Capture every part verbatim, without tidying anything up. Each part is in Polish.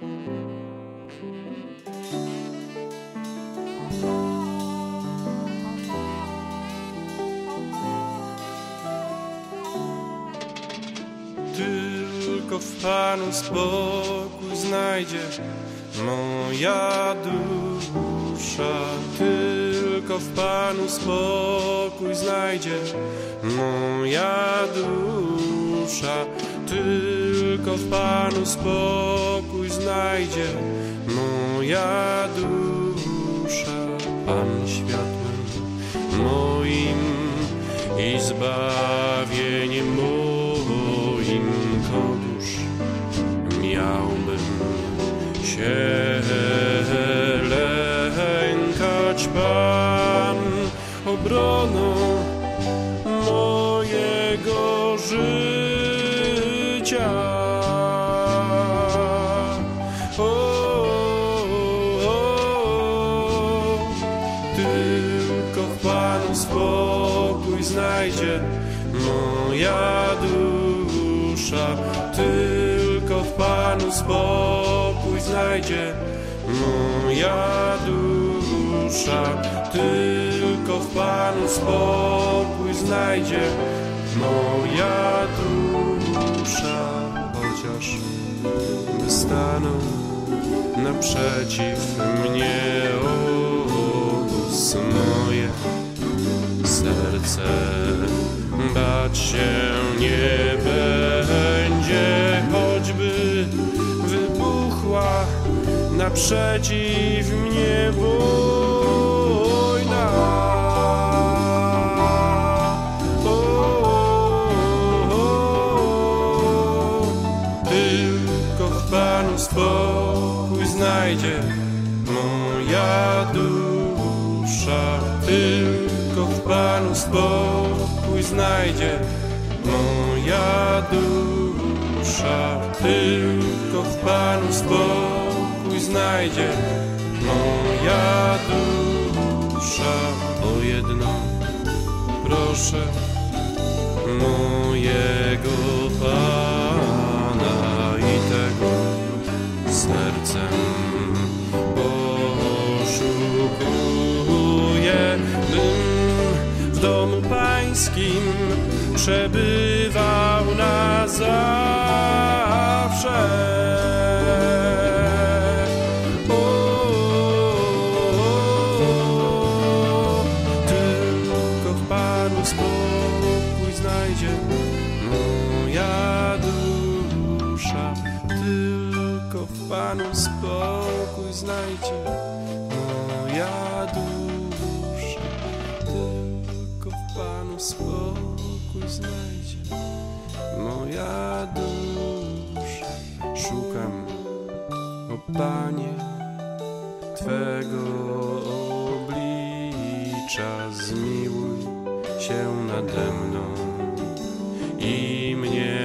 Tylko w Panu spokój znajdzie moja dusza. Tylko w Panu spokój znajdzie moja dusza. Tylko w Panu spokój znajdzie moja dusza. Pan światłem moim i zbawieniem moim, koduż miałbym się lękać. Pan obroną mojego życia. O, o, o. Tylko w Panu spokój znajdzie moja dusza. Tylko w Panu spokój znajdzie moja dusza. Tylko w Panu spokój znajdzie moja dusza. Chociaż by stanął naprzeciw mnie obóz, moje serce bać się nie będzie. Choćby wybuchła naprzeciw mnie wojna. O, o, o. Tylko w Panu spokój znajdzie moja dusza. Tylko w Panu spokój znajdzie moja dusza. Tylko w Panu spokój znajdzie moja dusza. O jedno proszę mojego Pana i tego sercem poszukuję, bym w domu Pańskim przebywał na zawsze. O, o, o. Tylko w Panu spokój znajdzie moja dusza. Tylko w Panu spokój znajdzie moja dusza. Tylko w Panu spokój znajdzie moja dusza. Szukam, o Panie, Twego oblicza. Zmiłuj się nade mną i mnie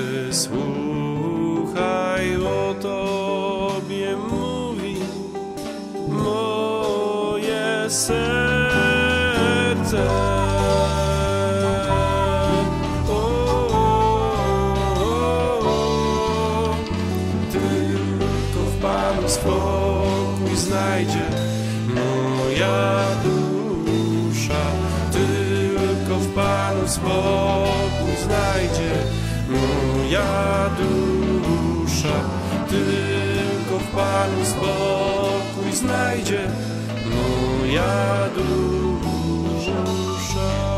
wysłuchaj. O Tobie mówi moje serce. O, o, o. Tylko w Panu spokój znajdzie moja dusza. Tylko w Panu spokój znajdzie moja dusza. Tylko w Panu spokój znajdzie moja dusza.